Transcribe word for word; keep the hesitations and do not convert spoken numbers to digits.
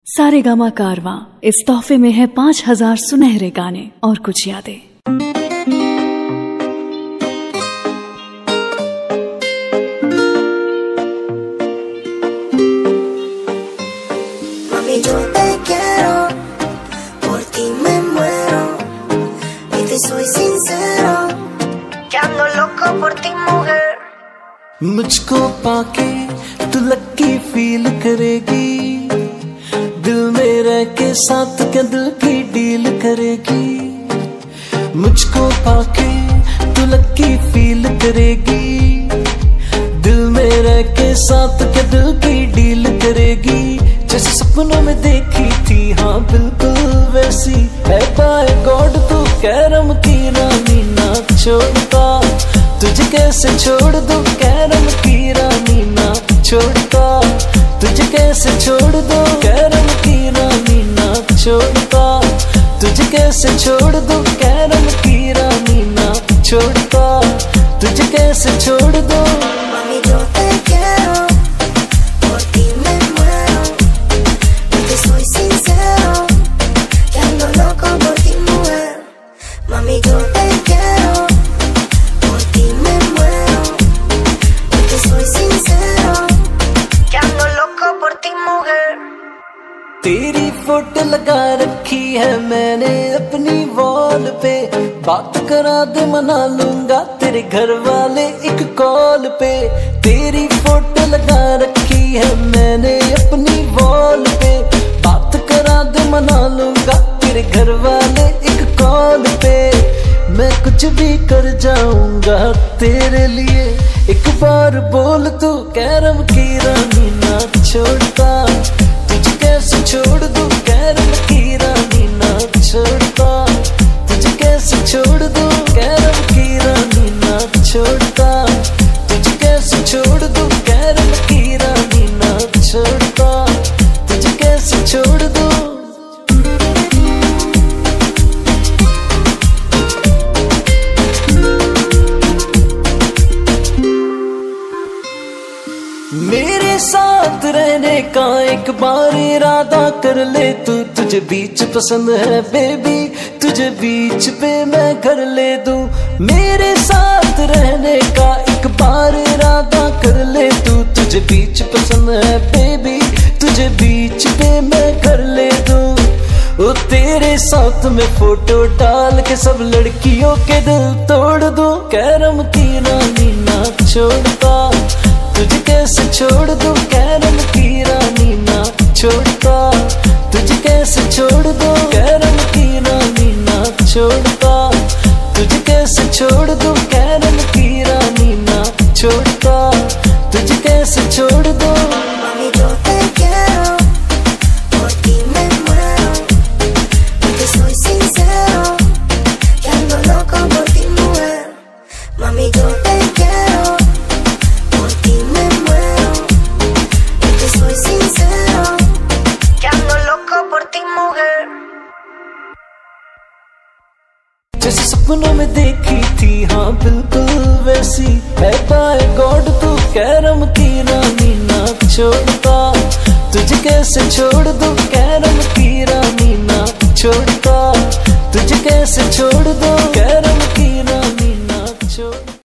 सारेगामा कारवां इस तोहफे में है पांच हजार सुनहरे गाने और कुछ यादें। Mami, yo te quiero, por ti me muero, y te soy sincero, que ando loco por ti, mujer. मुझको पाके तू लकी फील करेगी, दिल में रह के साथ क्या दिल की डील करेगी। मुझको पाके तू लकी फील करेगी, दिल में रह के साथ क्या दिल की डील करेगी। जैसे सपनों में देखी थी हाँ बिल्कुल वैसी है, बाय गॉड तू कैरम की रानी ना छोड़ता, तुझे कैसे छोड़ दूं कैरम की रानी ना छोड़ता, तुझे कैसे छोड़ दूं कैरम की रानी ना छोड़ता, तुझे कैसे छोड़ दूं कैरम की रानी ना छोड़ता, तुझे कैसे छोड़ दूं। Mami, yo te quiero, por ti me muero, y te soy sincero, que ando loco por ti, mujer. Mami, yo te quiero, por ti me muero, y te soy sincero, que ando loco por ti, mujer. तेरी photo लगा रखी है मैंने अपनी wall पे, बात करा दे मना लूंगा तेरे घर वाले एक कॉल पे। तेरी फोटो लगा रखी है मैंने अपनी वॉल पे, बात करा दे मना लूंगा तेरे घर वाले एक कॉल पे। मैं कुछ भी कर जाऊंगा तेरे लिए, एक बार बोल तू कैरम की रानी ना छोड़ता, तुझे कैसे छोड़ दूं कैरम की रानी ना छोड़ता, तुझे कैसे छोड़ दूं कैरम की रानी ना छोड़ता, तुझे कैसे छोड़ दूं कैरम की रानी ना छोड़ता, तुझे कैसे छोड़ दूं। मेरे साथ रहने का एक बार इरादा कर ले तू, तुझे बीच पसंद है बेबी, तुझे बीच पे मैं कर ले दूं। मेरे साथ रहने का एक बार इरादा कर ले तू, तुझे बीच पसंद है बेबी, तुझे बीच पे मैं कर ले दूं। ओ तेरे साथ में फोटो डाल के सब लड़कियों के दिल तोड़ दूं, कैरम की रानी ना छोड़ता, तुझे कैसे छोड़ दूं कैरम की रानी ना छोड़ता, तुझे कैसे छोड़ दूं कैरम की रानी ना छोड़ता, तुझे कैसे छोड़ दूं कैरम की रानी ना छोड़ता, तुझे कैसे छोड़ दूं। Mami, yo te quiero, por ti me muero, y te soy sincero, que ando loco por ti, mujer. Mami, yo te quiero, por ti me muero, y te soy sincero, que ando loco por ti, mujer. जैसे सपनों में देखी थी हाँ बिल्कुल वैसी है, bye God तू कैरम की रानी ना छोड़ता, तुझे कैसे छोड़ दूं कैरम की रानी ना छोड़ता, तुझे कैसे छोड़ दूं।